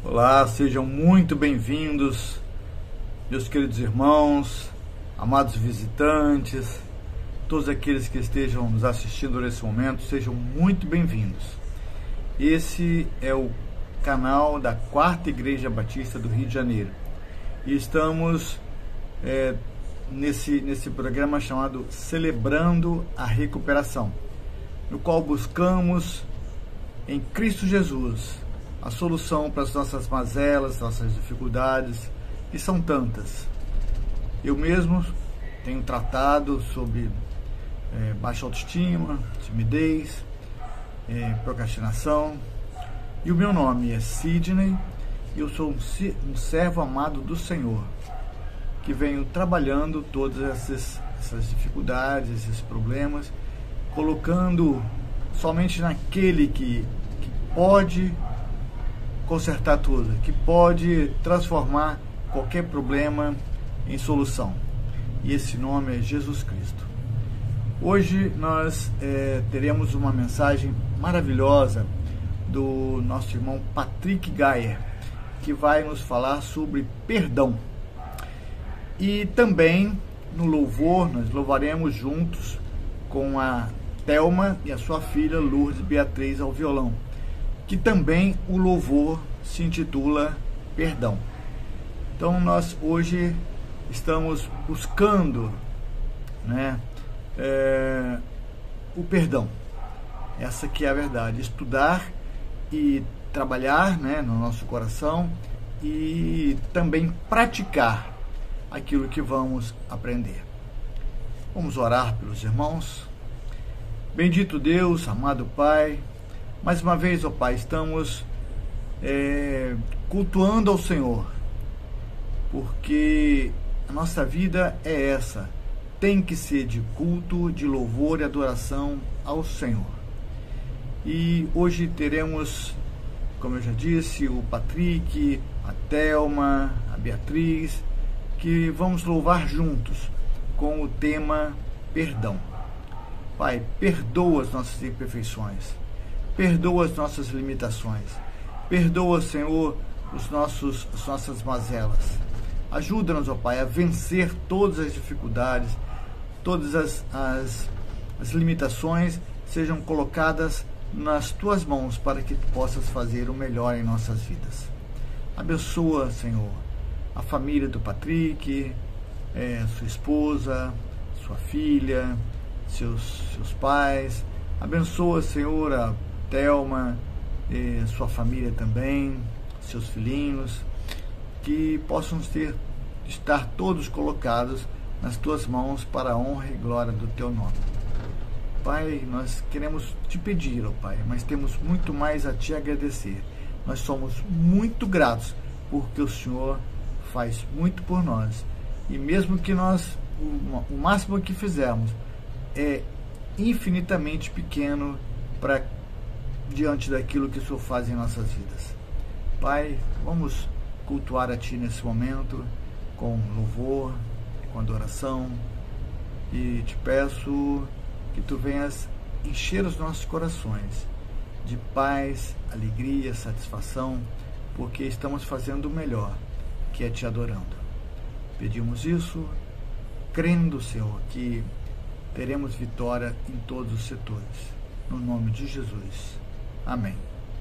Olá, sejam muito bem-vindos, meus queridos irmãos, amados visitantes, todos aqueles que estejam nos assistindo nesse momento, sejam muito bem-vindos. Esse é o canal da Quarta Igreja Batista do Rio de Janeiro e estamos nesse programa chamado Celebrando a Recuperação, no qual buscamos em Cristo Jesus a solução para as nossas mazelas, nossas dificuldades, que são tantas. Eu mesmo tenho tratado sobre baixa autoestima, timidez, procrastinação. E o meu nome é Sidney e eu sou um servo amado do Senhor, que venho trabalhando todas essas dificuldades, esses problemas, colocando somente naquele que pode consertar tudo, que pode transformar qualquer problema em solução. E esse nome é Jesus Cristo. Hoje nós teremos uma mensagem maravilhosa do nosso irmão Patrick Gayer, que vai nos falar sobre perdão. E também no louvor, nós louvaremos juntos com a Thelma e a sua filha Lourdes Beatriz ao violão, que também o louvor se intitula Perdão. Então nós hoje estamos buscando o perdão. Essa que é a verdade, estudar e trabalhar no nosso coração e também praticar aquilo que vamos aprender. Vamos orar pelos irmãos. Bendito Deus, amado Pai, mais uma vez, ó Pai, estamos cultuando ao Senhor, porque a nossa vida é essa, tem que ser de culto, de louvor e adoração ao Senhor. E hoje teremos, como eu já disse, o Patrick, a Thelma, a Beatriz, que vamos louvar juntos com o tema Perdão. Pai, perdoa as nossas imperfeições, perdoa as nossas limitações, perdoa, Senhor, as nossas mazelas. Ajuda-nos, ó Pai, a vencer todas as dificuldades, todas as limitações sejam colocadas nas Tuas mãos para que Tu possas fazer o melhor em nossas vidas. Abençoa, Senhor, a família do Patrick, sua esposa, sua filha, seus pais. Abençoa, Senhor, a Thelma, sua família também, seus filhinhos, que possam estar todos colocados nas Tuas mãos para a honra e glória do Teu nome. Pai, nós queremos Te pedir, ó Pai, mas temos muito mais a Te agradecer. Nós somos muito gratos porque o Senhor faz muito por nós. E mesmo que o máximo que fizermos é infinitamente pequeno diante daquilo que o Senhor faz em nossas vidas. Pai, vamos cultuar a Ti nesse momento, com louvor, com adoração, e Te peço que Tu venhas encher os nossos corações de paz, alegria, satisfação, porque estamos fazendo o melhor, que é Te adorando. Pedimos isso, crendo, Senhor, que teremos vitória em todos os setores. No nome de Jesus. Amém.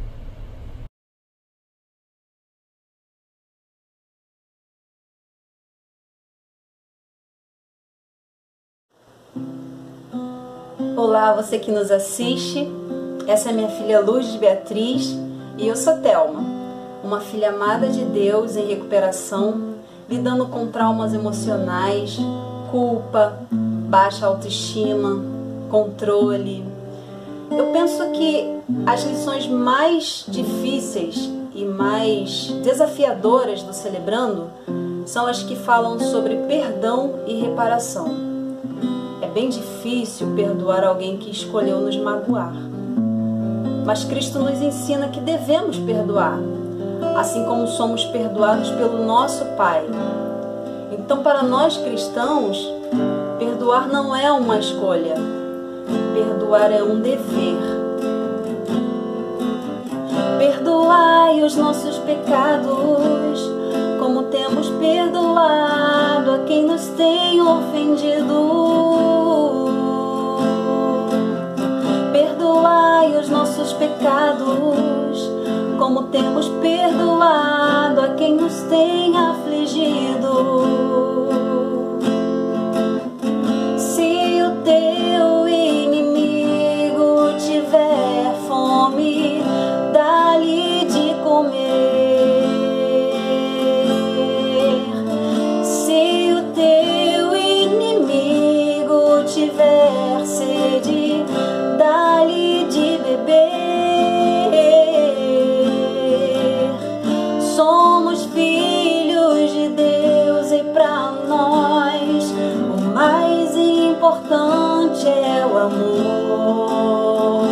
Olá, você que nos assiste. Essa é minha filha Lourdes Beatriz e eu sou Thelma, uma filha amada de Deus em recuperação, lidando com traumas emocionais, culpa, baixa autoestima, controle. Eu penso que as lições mais difíceis e mais desafiadoras do Celebrando são as que falam sobre perdão e reparação. É bem difícil perdoar alguém que escolheu nos magoar. Mas Cristo nos ensina que devemos perdoar, assim como somos perdoados pelo nosso Pai. Então, para nós cristãos, perdoar não é uma escolha, perdoar é um dever. Perdoai os nossos pecados, como temos perdoado a quem nos tem ofendido. Perdoai os nossos pecados, como temos perdoado a quem nos tem afligido. Se o teu inimigo tiver fome, dá-lhe de comer. Se o teu inimigo tiver sede, dá-lhe de beber. Somos filhos de Deus e para nós o mais importante é o amor.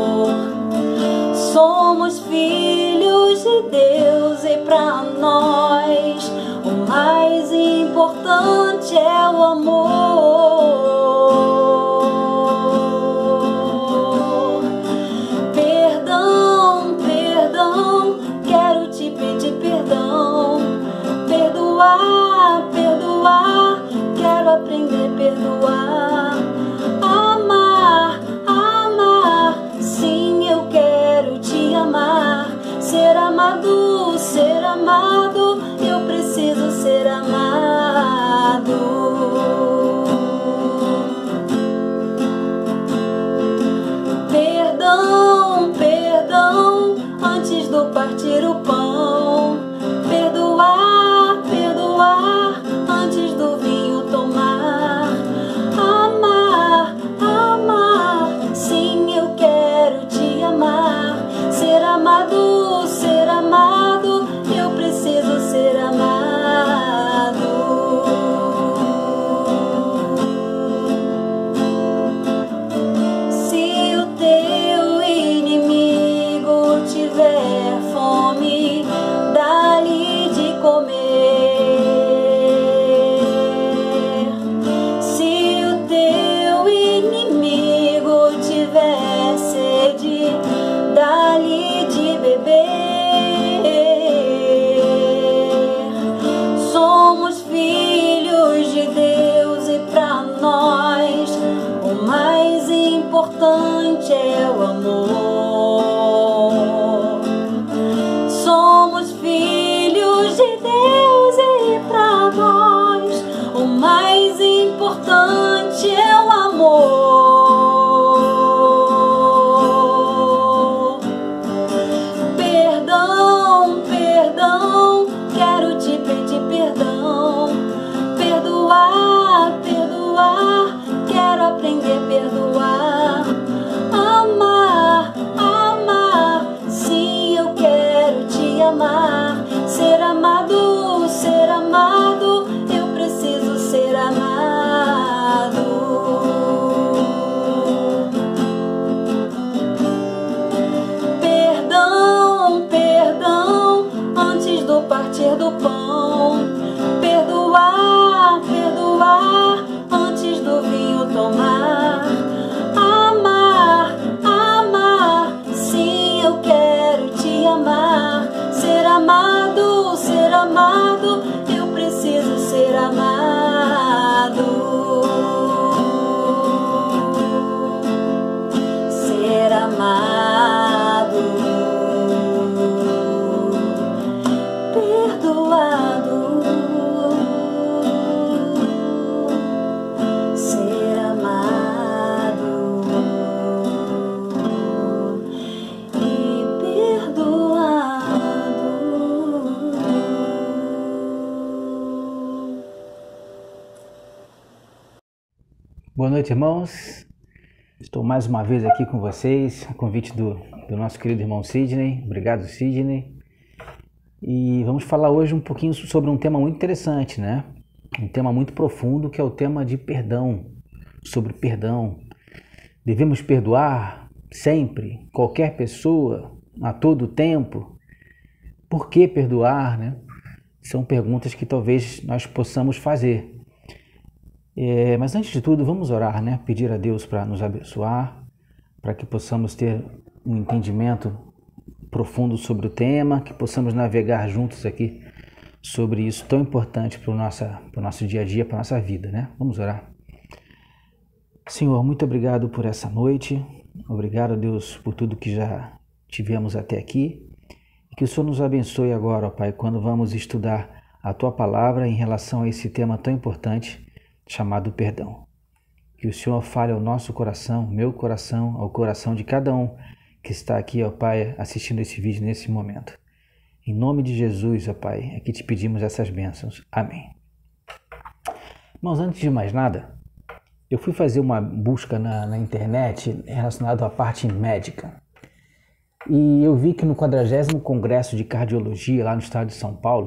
Somos filhos de Deus e para nós o mais importante é o amor. Perdão, perdão, quero te pedir perdão. Perdoar, perdoar, quero aprender a perdoar. Amar, amar, sim, eu quero te amar. Ser amado, eu preciso ser amado. Perdão, perdão, antes do partir o pão. Perdoar, perdoar, antes do vinho tomar. Amar, amar, sim, eu quero te amar. Ser amado, eu preciso ser amado. Se o teu inimigo tiver fome, dá-lhe de comer. Se o teu inimigo tiver sede, dá-lhe de beber. Somos filhos de Deus e para nós o mais importante é o amor. Somos filhos de Deus e para nós o mais importante é o amor. Perdão, perdão, quero te pedir perdão. Perdoar, perdoar, quero aprender a perdoar. Amar, amar, sim, eu quero te amar. Ser amado, eu preciso ser amado. Perdão, perdão, antes do partir do pão. Perdoar, perdoar, antes do vinho tomar. Amar, amar, sim, eu quero te amar. Ser amado, eu preciso ser amado. Ser amado, perdoado. Ser amado e perdoado. Boa noite, irmãos. Estou mais uma vez aqui com vocês, a convite do nosso querido irmão Sidney. Obrigado, Sidney. E vamos falar hoje um pouquinho sobre um tema muito interessante, né? Um tema muito profundo, que é o tema de perdão, sobre perdão. Devemos perdoar sempre, qualquer pessoa, a todo tempo? Por que perdoar, né? São perguntas que talvez nós possamos fazer. Mas antes de tudo, vamos orar, né? Pedir a Deus para nos abençoar, para que possamos ter um entendimento profundo sobre o tema, que possamos navegar juntos aqui sobre isso tão importante para o nosso dia a dia, para a nossa vida, né? Vamos orar. Senhor, muito obrigado por essa noite. Obrigado, Deus, por tudo que já tivemos até aqui. E que o Senhor nos abençoe agora, ó Pai, quando vamos estudar a Tua palavra em relação a esse tema tão importante chamado perdão. Que o Senhor fale ao nosso coração, meu coração, ao coração de cada um que está aqui, ó Pai, assistindo esse vídeo nesse momento. Em nome de Jesus, ó Pai, é que te pedimos essas bênçãos. Amém. Irmãos, antes de mais nada, eu fui fazer uma busca na internet relacionada à parte médica. E eu vi que no 40º Congresso de Cardiologia, lá no estado de São Paulo,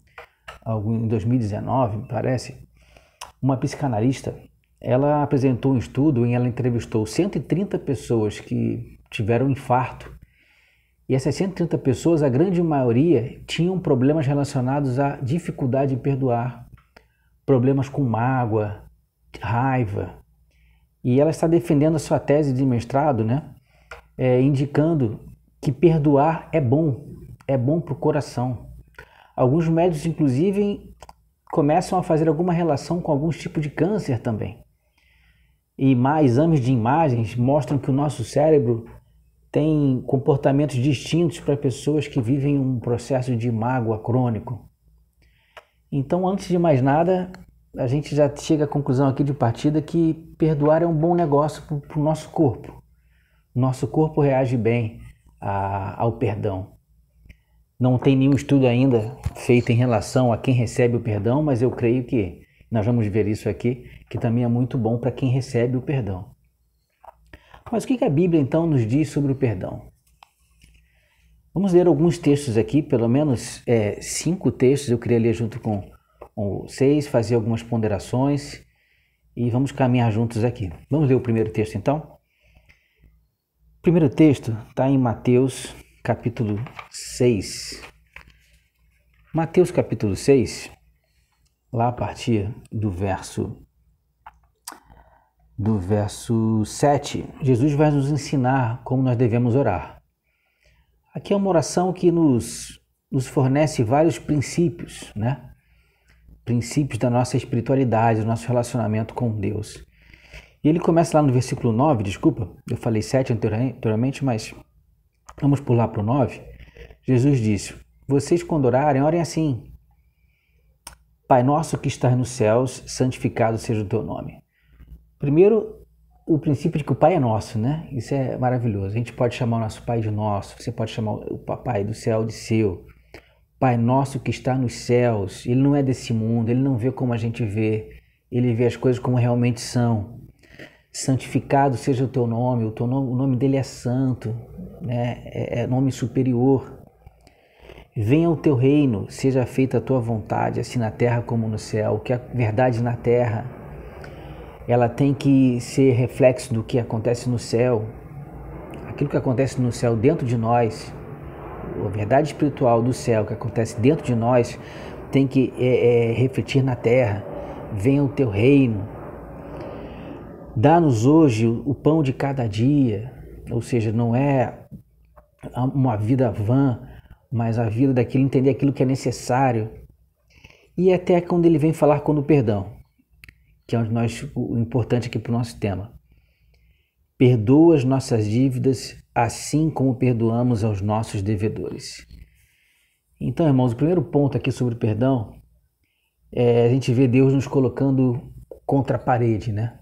em 2019, me parece, uma psicanalista, ela apresentou um estudo em que ela entrevistou 130 pessoas que tiveram infarto. E essas 130 pessoas, a grande maioria, tinham problemas relacionados à dificuldade de perdoar, problemas com mágoa, raiva. E ela está defendendo a sua tese de mestrado, né? Indicando que perdoar é bom para o coração. Alguns médicos, inclusive, começam a fazer alguma relação com alguns tipos de câncer também. E exames de imagens mostram que o nosso cérebro tem comportamentos distintos para pessoas que vivem um processo de mágoa crônico. Então, antes de mais nada, a gente já chega à conclusão aqui de partida que perdoar é um bom negócio para o nosso corpo. Nosso corpo reage bem ao perdão. Não tem nenhum estudo ainda feito em relação a quem recebe o perdão, mas eu creio que nós vamos ver isso aqui, que também é muito bom para quem recebe o perdão. Mas o que a Bíblia então nos diz sobre o perdão? Vamos ler alguns textos aqui, pelo menos 5 textos, eu queria ler junto com vocês, fazer algumas ponderações e vamos caminhar juntos aqui. Vamos ler o primeiro texto então? O primeiro texto está em Mateus capítulo 6. Mateus capítulo 6, lá a partir do verso 7, Jesus vai nos ensinar como nós devemos orar. Aqui é uma oração que nos fornece vários princípios, né? Princípios da nossa espiritualidade, do nosso relacionamento com Deus. E ele começa lá no versículo 9, desculpa, eu falei 7 anteriormente, mas vamos pular para o 9. Jesus disse: vocês quando orem assim: Pai nosso que estás nos céus, santificado seja o teu nome. Primeiro, o princípio de que o Pai é nosso, né? Isso é maravilhoso. A gente pode chamar o nosso Pai de nosso, você pode chamar o Papai do céu de seu. Pai nosso que está nos céus, Ele não é desse mundo, Ele não vê como a gente vê, Ele vê as coisas como realmente são. Santificado seja o teu nome, o nome dele é santo, né? É nome superior. Venha o teu reino, seja feita a tua vontade, assim na terra como no céu. Que a verdade na terra, ela tem que ser reflexo do que acontece no céu. Aquilo que acontece no céu dentro de nós, a verdade espiritual do céu que acontece dentro de nós, tem que refletir na terra. Venha o teu reino. Dá-nos hoje o pão de cada dia, ou seja, não é uma vida vã, mas a vida daquilo, entender aquilo que é necessário. E até quando ele vem falar com o perdão, que é o importante aqui para o nosso tema. Perdoa as nossas dívidas, assim como perdoamos aos nossos devedores. Então, irmãos, o primeiro ponto aqui sobre o perdão é a gente vê Deus nos colocando contra a parede, né?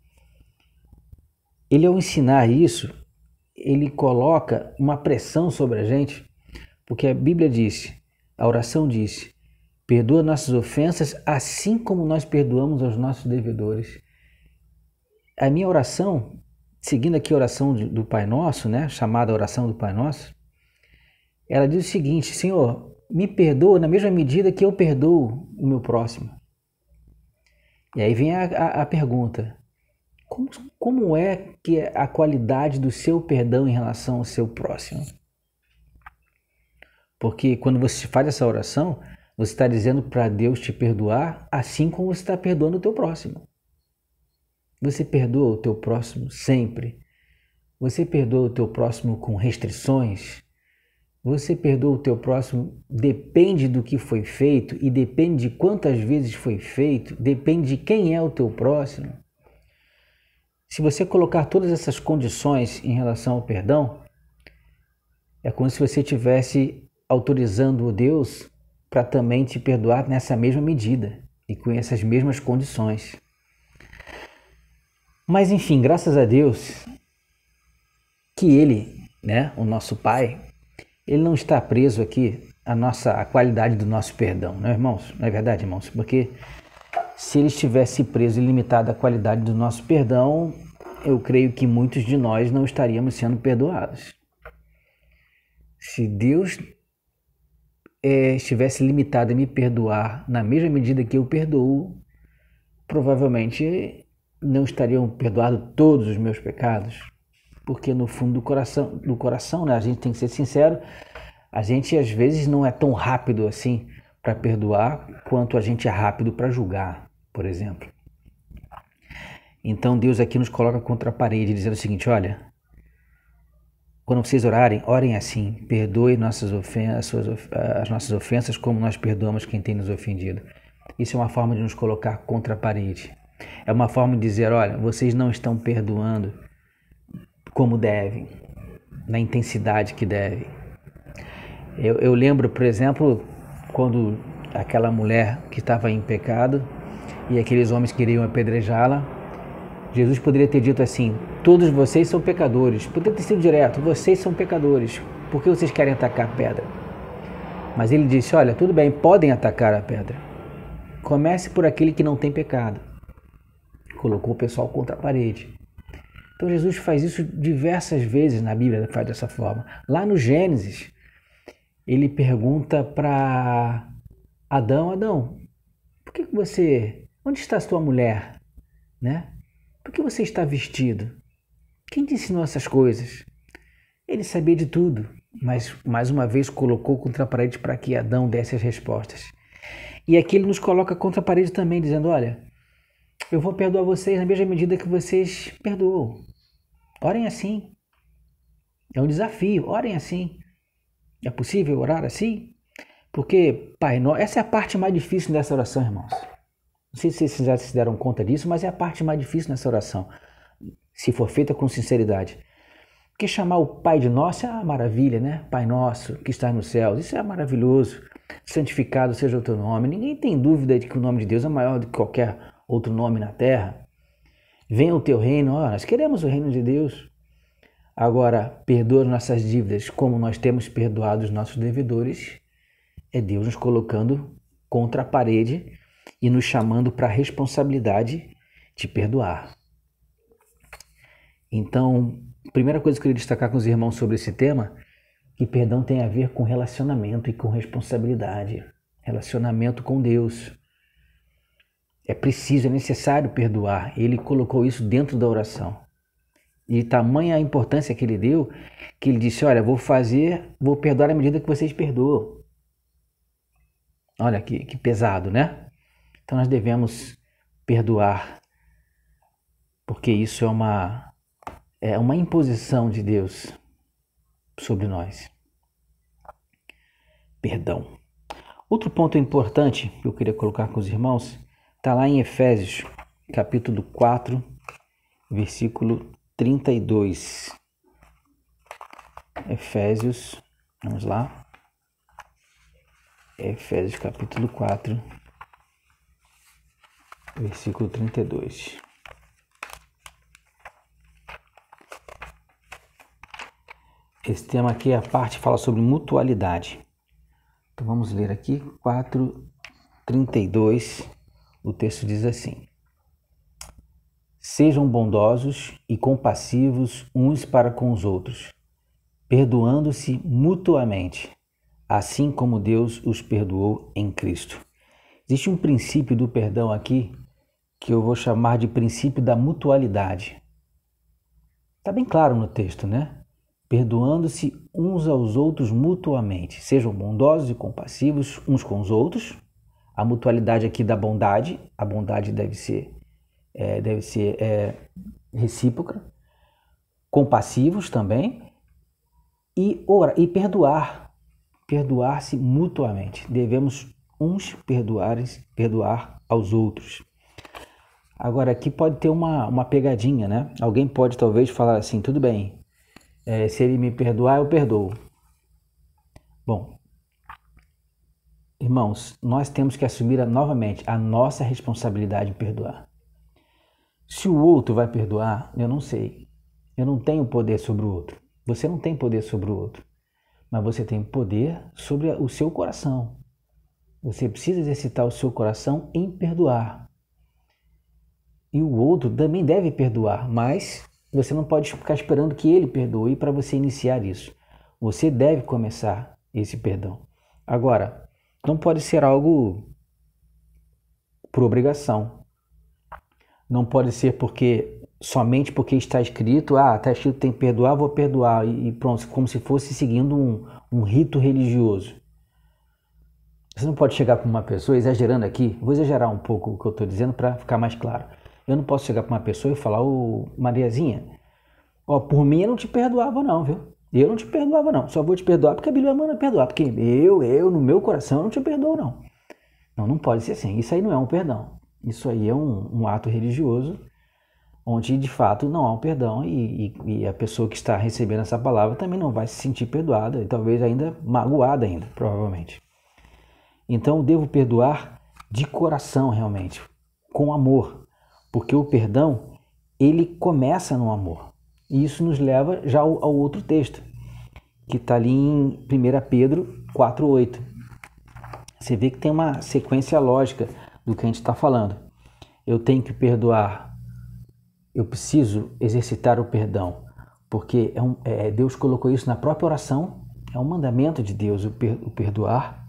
Ele, ao ensinar isso, ele coloca uma pressão sobre a gente, porque a Bíblia disse, a oração disse: perdoa nossas ofensas, assim como nós perdoamos aos nossos devedores. A minha oração, seguindo aqui a oração do Pai Nosso, né, chamada oração do Pai Nosso, ela diz o seguinte: Senhor, me perdoa na mesma medida que eu perdoo o meu próximo. E aí vem a pergunta: como é que é a qualidade do seu perdão em relação ao seu próximo? Porque quando você faz essa oração, você está dizendo para Deus te perdoar assim como você está perdoando o teu próximo. Você perdoa o teu próximo sempre. Você perdoa o teu próximo com restrições, você perdoa o teu próximo, depende do que foi feito e depende de quantas vezes foi feito, depende de quem é o teu próximo. Se você colocar todas essas condições em relação ao perdão, é como se você estivesse autorizando o Deus para também te perdoar nessa mesma medida e com essas mesmas condições. Mas enfim, graças a Deus que Ele, o nosso Pai, Ele não está preso aqui à qualidade do nosso perdão, não é, irmãos? Não é verdade, irmãos? Porque se Ele estivesse preso e limitado à qualidade do nosso perdão, eu creio que muitos de nós não estaríamos sendo perdoados. Se Deus estivesse limitado a me perdoar na mesma medida que eu perdoo, provavelmente não estariam perdoados todos os meus pecados, porque no fundo do coração, a gente tem que ser sincero, a gente às vezes não é tão rápido assim para perdoar quanto a gente é rápido para julgar, por exemplo. Então Deus aqui nos coloca contra a parede, dizendo o seguinte: olha, quando vocês orem assim, perdoe as nossas ofensas como nós perdoamos quem tem nos ofendido. Isso é uma forma de nos colocar contra a parede. É uma forma de dizer: olha, vocês não estão perdoando como devem, na intensidade que devem. Eu lembro, por exemplo, quando aquela mulher que estava em pecado e aqueles homens queriam apedrejá-la, Jesus poderia ter dito assim: todos vocês são pecadores. Poderia ter sido direto: vocês são pecadores. Por que vocês querem atacar a pedra? Mas ele disse: olha, tudo bem, podem atacar a pedra. Comece por aquele que não tem pecado. Colocou o pessoal contra a parede. Então Jesus faz isso diversas vezes na Bíblia, faz dessa forma. Lá no Gênesis, ele pergunta para Adão: onde está a tua mulher? Por que você está vestido? Quem te ensinou essas coisas? Ele sabia de tudo, mas mais uma vez colocou contra a parede para que Adão desse as respostas. E aqui ele nos coloca contra a parede também, dizendo: olha, eu vou perdoar vocês na mesma medida que vocês perdoam. Orem assim. É um desafio, orem assim. É possível orar assim? Porque, Pai Nosso, essa é a parte mais difícil dessa oração, irmãos. Não sei se vocês já se deram conta disso, mas é a parte mais difícil nessa oração, se for feita com sinceridade. Porque chamar o Pai de Nosso é uma maravilha, Pai Nosso que está nos céus, isso é maravilhoso. Santificado seja o teu nome. Ninguém tem dúvida de que o nome de Deus é maior do que qualquer outro nome na terra. Venha o teu reino, nós queremos o reino de Deus. Agora, perdoa nossas dívidas como nós temos perdoado os nossos devedores. É Deus nos colocando contra a parede e nos chamando para a responsabilidade de perdoar. Então, a primeira coisa que eu queria destacar com os irmãos sobre esse tema, que perdão tem a ver com relacionamento e com responsabilidade. Relacionamento com Deus. É preciso, é necessário perdoar. Ele colocou isso dentro da oração. E tamanha a importância que ele deu, que ele disse: olha, vou perdoar à medida que vocês perdoam. Olha que pesado, Então nós devemos perdoar, porque isso é uma imposição de Deus sobre nós. Perdão. Outro ponto importante que eu queria colocar com os irmãos está lá em Efésios, capítulo 4, versículo 32. Efésios, vamos lá. Efésios, capítulo 4, versículo 32. Esse tema aqui, a parte fala sobre mutualidade. Então vamos ler aqui, 4:32. O texto diz assim: sejam bondosos e compassivos uns para com os outros, perdoando-se mutuamente, assim como Deus os perdoou em Cristo. Existe um princípio do perdão aqui que eu vou chamar de princípio da mutualidade. Está bem claro no texto, Perdoando-se uns aos outros mutuamente. Sejam bondosos e compassivos uns com os outros. A mutualidade aqui da bondade. A bondade deve ser recíproca. Compassivos também. E perdoar. perdoar-se mutuamente. Devemos uns perdoar aos outros. Agora, aqui pode ter uma pegadinha, né? Alguém pode talvez falar assim, tudo bem, se ele me perdoar, eu perdoo. Bom, irmãos, nós temos que assumir novamente a nossa responsabilidade de perdoar. Se o outro vai perdoar, eu não sei. Eu não tenho poder sobre o outro. Você não tem poder sobre o outro. Mas você tem poder sobre o seu coração. Você precisa exercitar o seu coração em perdoar. E o outro também deve perdoar, mas você não pode ficar esperando que ele perdoe para você iniciar isso. Você deve começar esse perdão. Agora, não pode ser algo por obrigação. Não pode ser somente porque está escrito, está escrito tem que perdoar, vou perdoar, e pronto, como se fosse seguindo um rito religioso. Você não pode chegar para uma pessoa, exagerando aqui, vou exagerar um pouco o que eu estou dizendo para ficar mais claro. Eu não posso chegar para uma pessoa e falar, Mariazinha, por mim eu não te perdoava não, viu? Eu não te perdoava não, só vou te perdoar porque a Bíblia manda perdoar, porque eu no meu coração, eu não te perdoo não. Não pode ser assim, isso aí não é um perdão. Isso aí é um ato religioso, onde de fato não há um perdão e a pessoa que está recebendo essa palavra também não vai se sentir perdoada e talvez ainda magoada ainda, provavelmente. Então eu devo perdoar de coração realmente, com amor, porque o perdão, ele começa no amor. E isso nos leva já ao outro texto, que está ali em 1 Pedro 4,8. Você vê que tem uma sequência lógica do que a gente está falando. Eu tenho que perdoar, eu preciso exercitar o perdão, porque Deus colocou isso na própria oração, é um mandamento de Deus o perdoar.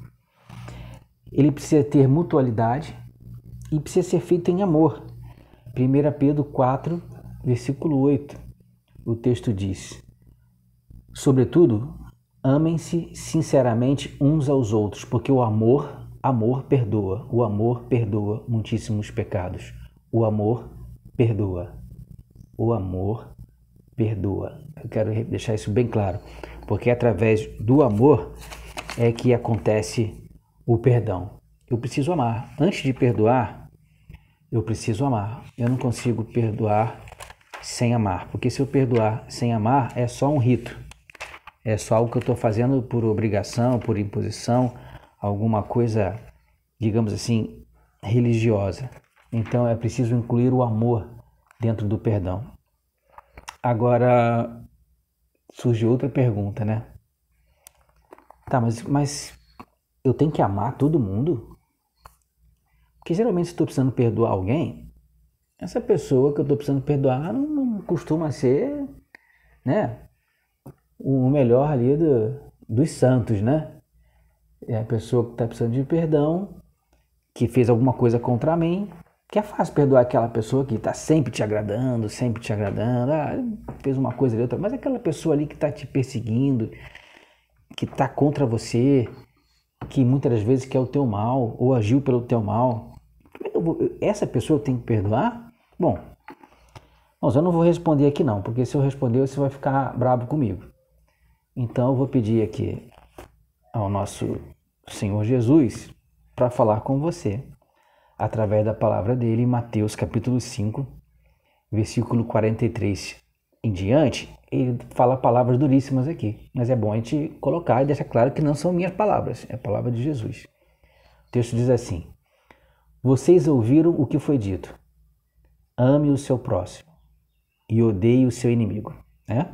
Ele precisa ter mutualidade e precisa ser feito em amor. 1 Pedro 4, versículo 8, o texto diz: sobretudo, amem-se sinceramente uns aos outros, porque o amor perdoa. O amor perdoa muitíssimos pecados. O amor perdoa. O amor perdoa. Eu quero deixar isso bem claro, porque através do amor é que acontece o perdão. Eu preciso amar. Antes de perdoar, eu preciso amar. Eu não consigo perdoar sem amar, porque se eu perdoar sem amar, é só um rito. É só algo que eu estou fazendo por obrigação, por imposição, alguma coisa, digamos assim, religiosa. Então é preciso incluir o amor dentro do perdão. Agora surge outra pergunta, né? Tá, mas eu tenho que amar todo mundo? Porque geralmente se estou precisando perdoar alguém, essa pessoa que eu estou precisando perdoar não costuma ser, né, o melhor ali dos santos, né? É a pessoa que está precisando de perdão, que fez alguma coisa contra mim, que é fácil perdoar aquela pessoa que está sempre te agradando, fez uma coisa ali, outra, mas aquela pessoa ali que está te perseguindo, que está contra você, que muitas das vezes quer o teu mal, ou agiu pelo teu mal, essa pessoa eu tenho que perdoar? Bom, eu não vou responder aqui não, porque se eu responder você vai ficar bravo comigo. Então eu vou pedir aqui ao nosso Senhor Jesus para falar com você, através da palavra dele, em Mateus capítulo 5, versículo 43 em diante. Ele fala palavras duríssimas aqui, mas é bom a gente colocar e deixar claro que não são minhas palavras, é a palavra de Jesus. O texto diz assim: vocês ouviram o que foi dito, ame o seu próximo e odeie o seu inimigo, né?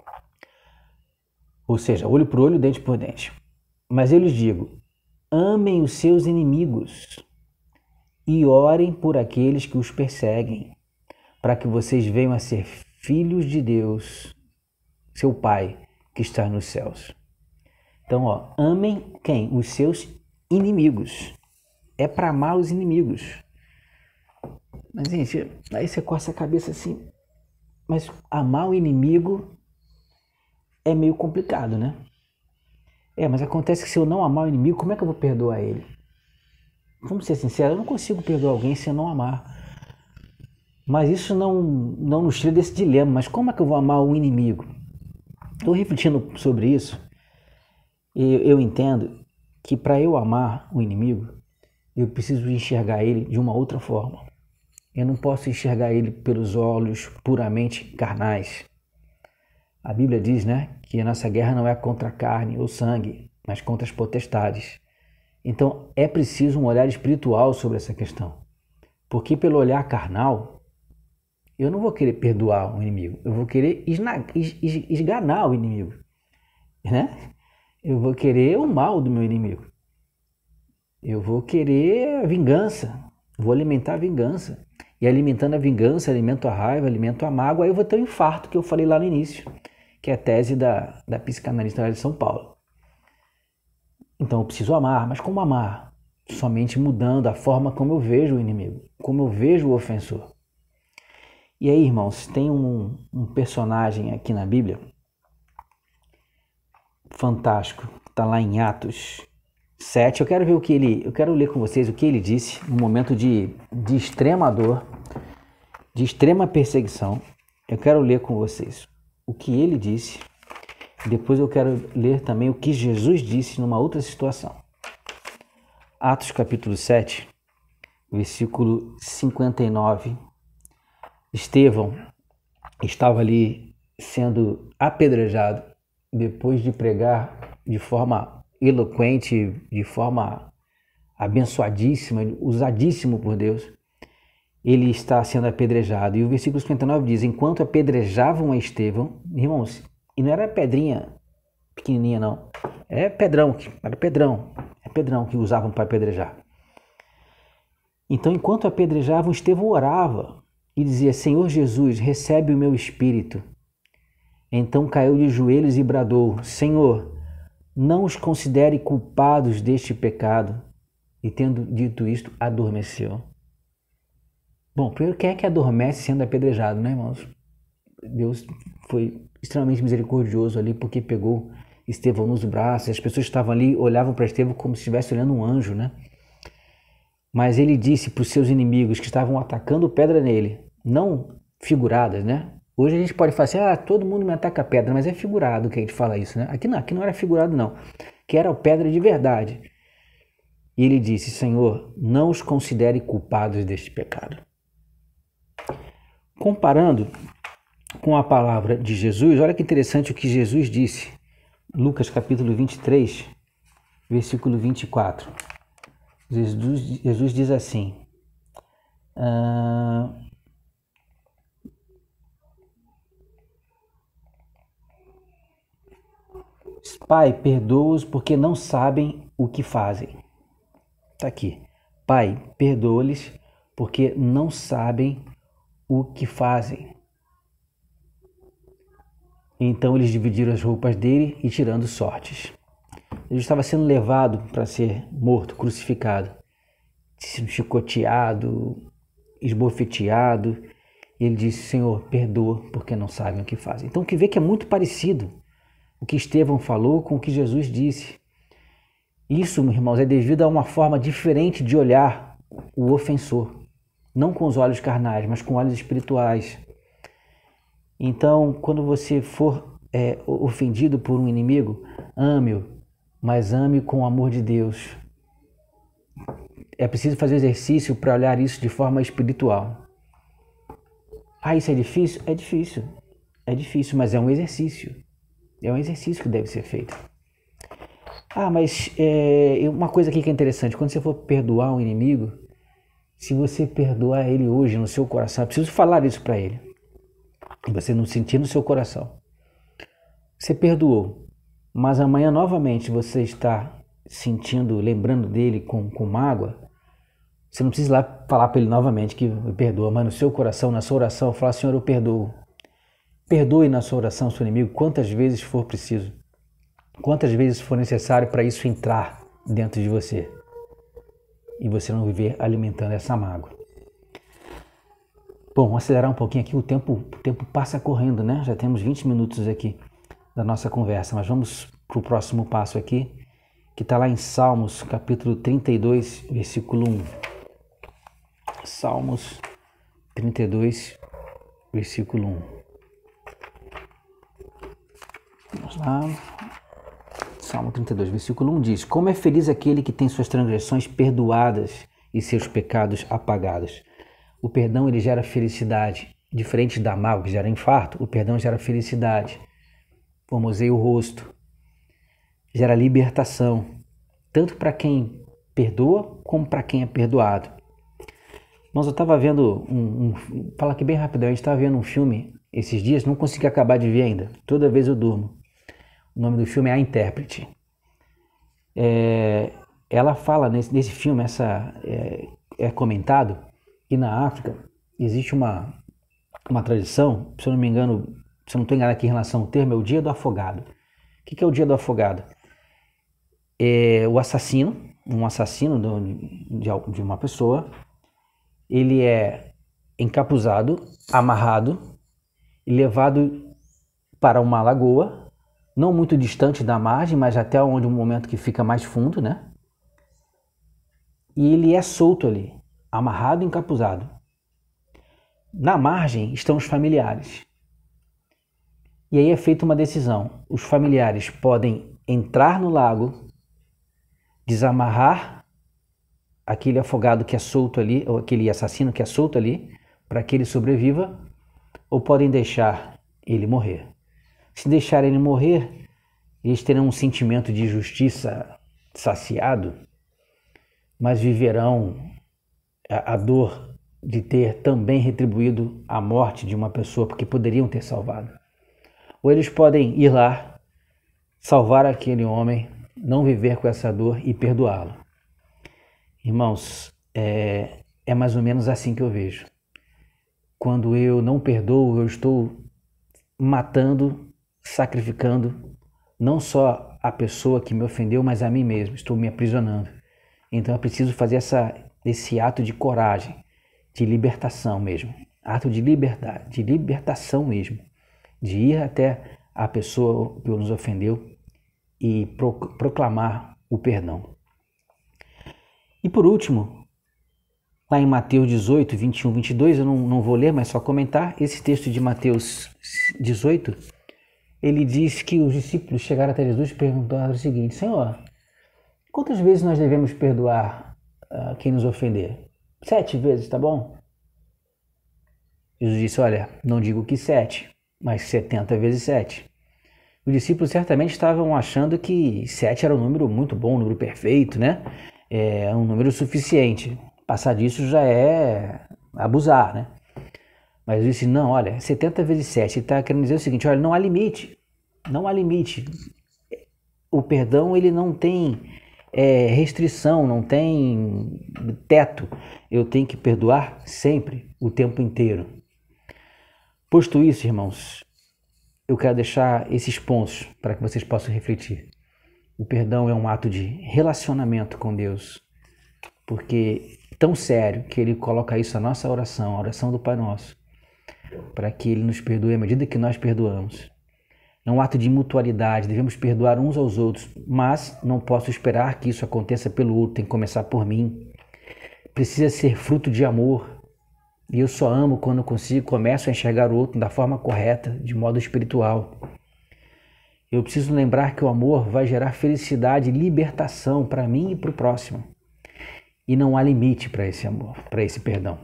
Ou seja, olho por olho, dente por dente. Mas eu lhes digo, amem os seus inimigos e orem por aqueles que os perseguem, para que vocês venham a ser filhos de Deus, seu Pai, que está nos céus. Então, amem quem? Os seus inimigos. É para amar os inimigos. Mas, gente, aí você coça a cabeça assim, mas amar o inimigo é meio complicado, né? Mas acontece que se eu não amar o inimigo, como é que eu vou perdoar ele? Vamos ser sinceros, eu não consigo perdoar alguém se eu não amar. Mas isso não nos tira desse dilema. Mas como é que eu vou amar o inimigo? Estou refletindo sobre isso Eu entendo que para eu amar o inimigo, eu preciso enxergar ele de uma outra forma. Eu não posso enxergar ele pelos olhos puramente carnais. A Bíblia diz, né, que a nossa guerra não é contra a carne ou sangue, mas contra as potestades. Então é preciso um olhar espiritual sobre essa questão. Porque pelo olhar carnal, eu não vou querer perdoar o inimigo, eu vou querer esganar o inimigo, né? Eu vou querer o mal do meu inimigo. Eu vou querer a vingança, vou alimentar a vingança. E alimentando a vingança, alimento a raiva, alimento a mágoa, aí eu vou ter um infarto que eu falei lá no início, que é a tese da psicanalista de São Paulo. Então eu preciso amar, mas como amar? Somente mudando a forma como eu vejo o inimigo, como eu vejo o ofensor. E aí, irmãos, tem um personagem aqui na Bíblia, fantástico, está lá em Atos 7. Eu quero ler com vocês o que ele disse no momento de extrema dor, de extrema perseguição. Eu quero ler com vocês o que ele disse. Depois eu quero ler também o que Jesus disse numa outra situação. Atos capítulo 7, versículo 59. Estevão estava ali sendo apedrejado depois de pregar de forma eloquente, de forma abençoadíssima, usadíssimo por Deus. Ele está sendo apedrejado. E o versículo 59 diz: enquanto apedrejavam a Estevão, irmãos, e não era pedrinha pequenininha não, é pedrão que usavam para apedrejar. Então, enquanto apedrejavam, Estevão orava e dizia: Senhor Jesus, recebe o meu espírito. Então caiu de joelhos e bradou: Senhor, não os considere culpados deste pecado. E tendo dito isto, adormeceu. Bom, primeiro, quem é que adormece sendo apedrejado, né, irmãos? Deus foi extremamente misericordioso ali, porque pegou Estevão nos braços. As pessoas que estavam ali olhavam para Estevão como se estivesse olhando um anjo, né? Mas ele disse para os seus inimigos que estavam atacando pedra nele, não figuradas, né? Hoje a gente pode falar assim: todo mundo me ataca pedra, mas é figurado que a gente fala isso, né? Aqui não era figurado não, que era pedra de verdade. E ele disse: Senhor, não os considere culpados deste pecado. Comparando com a palavra de Jesus, olha que interessante o que Jesus disse. Lucas capítulo 23, versículo 24. Jesus diz assim: Pai, perdoa-os porque não sabem o que fazem. Está aqui. Pai, perdoa-lhes porque não sabem o que fazem. Então eles dividiram as roupas dele e tirando sortes. Ele estava sendo levado para ser morto, crucificado, chicoteado, esbofeteado. E ele disse: Senhor, perdoa porque não sabem o que fazem. Então, o que vê que é muito parecido o que Estevão falou com o que Jesus disse. Isso, meus irmãos, é devido a uma forma diferente de olhar o ofensor. Não com os olhos carnais, mas com olhos espirituais. Então, quando você for ofendido por um inimigo, ame-o, mas ame com o amor de Deus. É preciso fazer exercício para olhar isso de forma espiritual. Isso é difícil? É difícil. É difícil, mas é um exercício. É um exercício que deve ser feito. Mas uma coisa aqui que é interessante. Quando você for perdoar um inimigo, se você perdoar ele hoje no seu coração, é preciso falar isso para ele. E você não sentir no seu coração. Você perdoou, mas amanhã novamente você está sentindo, lembrando dele com mágoa. Você não precisa ir lá falar para ele novamente que perdoa, mas no seu coração, na sua oração, falar: Senhor, eu perdoo. Perdoe na sua oração o seu inimigo quantas vezes for preciso. Quantas vezes for necessário para isso entrar dentro de você. E você não viver alimentando essa mágoa. Bom, vamos acelerar um pouquinho aqui. O tempo passa correndo, né? Já temos 20 minutos aqui da nossa conversa. Mas vamos para o próximo passo aqui, que está lá em Salmos, capítulo 32, versículo 1. Salmos 32, versículo 1. Vamos lá. Salmo 32, versículo 1 diz: como é feliz aquele que tem suas transgressões perdoadas e seus pecados apagados. O perdão, ele gera felicidade. Diferente da mágoa, que gera infarto, o perdão gera felicidade. Formoseia o rosto. Gera libertação. Tanto para quem perdoa, como para quem é perdoado. Mas eu estava vendo fala aqui bem rapidão, a gente estava vendo um filme esses dias, não consegui acabar de ver ainda. Toda vez eu durmo. O nome do filme é A Intérprete. Ela fala nesse filme, é comentado que na África existe uma tradição, se eu não me engano, se eu não estou enganado aqui em relação ao termo, é o Dia do Afogado. O que é o Dia do Afogado? É o assassino, um assassino de uma pessoa, ele é encapuzado, amarrado e levado para uma lagoa, não muito distante da margem, mas até onde um momento que fica mais fundo, né? E ele é solto ali, amarrado e encapuzado. Na margem estão os familiares. E aí é feita uma decisão. Os familiares podem entrar no lago, desamarrar aquele afogado que é solto ali, ou aquele assassino que é solto ali, para que ele sobreviva, ou podem deixar ele morrer. Se deixar ele morrer, eles terão um sentimento de justiça saciado, mas viverão a dor de ter também retribuído a morte de uma pessoa, porque poderiam ter salvado. Ou eles podem ir lá, salvar aquele homem, não viver com essa dor e perdoá-lo. Irmãos, é mais ou menos assim que eu vejo. Quando eu não perdoo, eu estou matando, sacrificando, não só a pessoa que me ofendeu, mas a mim mesmo. Estou me aprisionando. Então eu preciso fazer esse ato de coragem, de libertação mesmo. Ato de liberdade, de libertação mesmo. De ir até a pessoa que nos ofendeu e proclamar o perdão. E por último, lá em Mateus 18, 21, 22, eu não vou ler, mas só comentar, esse texto de Mateus 18, ele diz que os discípulos chegaram até Jesus e perguntaram o seguinte: Senhor, quantas vezes nós devemos perdoar quem nos ofender? 7 vezes, tá bom? Jesus disse: olha, não digo que 7, mas 70 vezes 7. Os discípulos certamente estavam achando que 7 era um número muito bom, um número perfeito, né? É um número suficiente. Passar disso já é abusar, né? Mas eu disse: não, olha, 70 vezes 7, ele está querendo dizer o seguinte: olha, não há limite. Não há limite. O perdão, ele não tem restrição, não tem teto. Eu tenho que perdoar sempre, o tempo inteiro. Posto isso, irmãos, eu quero deixar esses pontos para que vocês possam refletir. O perdão é um ato de relacionamento com Deus, porque tão sério que Ele coloca isso na nossa oração, a oração do Pai Nosso, para que Ele nos perdoe à medida que nós perdoamos. É um ato de mutualidade, devemos perdoar uns aos outros, mas não posso esperar que isso aconteça pelo outro, tem que começar por mim. Precisa ser fruto de amor. E eu só amo quando começo a enxergar o outro da forma correta, de modo espiritual. Eu preciso lembrar que o amor vai gerar felicidade e libertação para mim e para o próximo. E não há limite para esse amor, para esse perdão.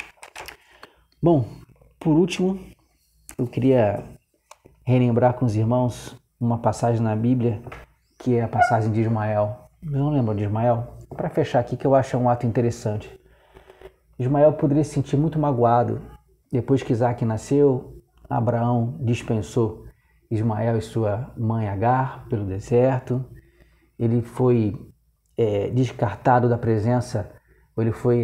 Bom, por último, eu queria relembrar com os irmãos uma passagem na Bíblia, que é a passagem de Ismael. Não lembram de Ismael? Para fechar aqui, que eu acho um ato interessante. Ismael poderia se sentir muito magoado. Depois que Isaac nasceu, Abraão dispensou Ismael e sua mãe Agar pelo deserto. Ele foi descartado da presença, ele foi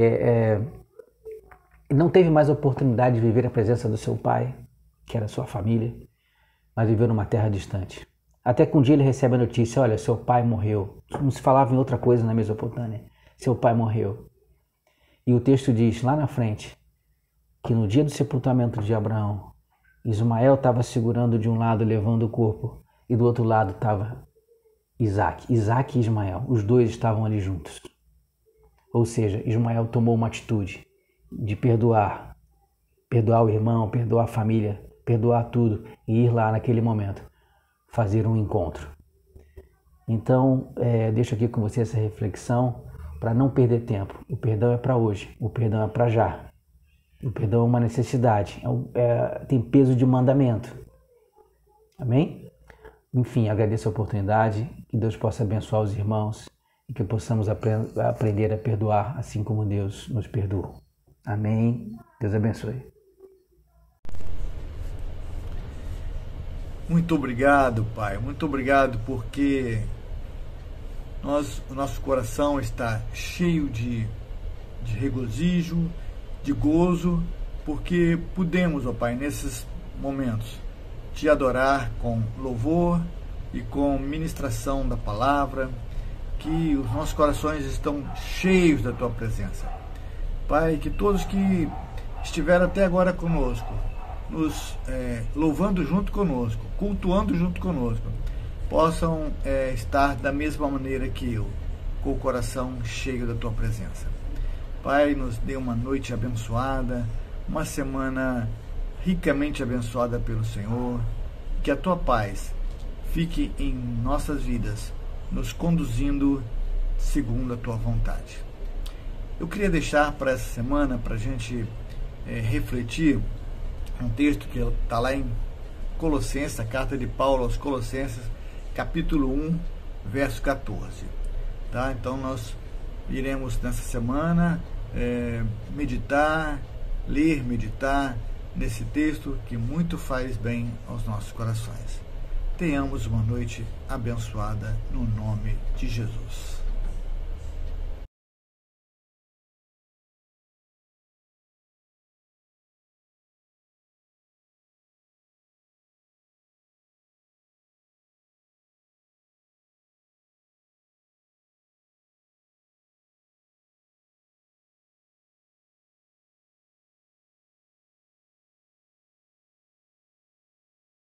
não teve mais oportunidade de viver a presença do seu pai, que era sua família, mas viveu numa terra distante. Até que um dia ele recebe a notícia: olha, seu pai morreu. Não se falava em outra coisa na Mesopotâmia. Seu pai morreu. E o texto diz lá na frente que no dia do sepultamento de Abraão, Ismael estava segurando de um lado, levando o corpo, e do outro lado estava Isaac e Ismael. Os dois estavam ali juntos. Ou seja, Ismael tomou uma atitude de perdoar o irmão, perdoar a família, perdoar tudo e ir lá naquele momento fazer um encontro. Então, deixo aqui com você essa reflexão para não perder tempo. O perdão é para hoje, o perdão é para já. O perdão é uma necessidade, tem peso de mandamento. Amém? Enfim, agradeço a oportunidade, que Deus possa abençoar os irmãos e que possamos aprender a perdoar assim como Deus nos perdoou. Amém? Deus abençoe. Muito obrigado, Pai. Muito obrigado porque o nosso coração está cheio de regozijo, de gozo, porque podemos, ó Pai, nesses momentos, te adorar com louvor e com ministração da palavra, que os nossos corações estão cheios da Tua presença. Pai, que todos que estiveram até agora conosco, nos louvando junto conosco, cultuando junto conosco, possam estar da mesma maneira que eu, com o coração cheio da Tua presença. Pai, nos dê uma noite abençoada, uma semana ricamente abençoada pelo Senhor, que a Tua paz fique em nossas vidas, nos conduzindo segundo a Tua vontade. Eu queria deixar para essa semana, para a gente refletir, um texto que está lá em Colossenses, a carta de Paulo aos Colossenses, capítulo 1, verso 14. Tá? Então nós iremos nessa semana meditar nesse texto que muito faz bem aos nossos corações. Tenhamos uma noite abençoada no nome de Jesus.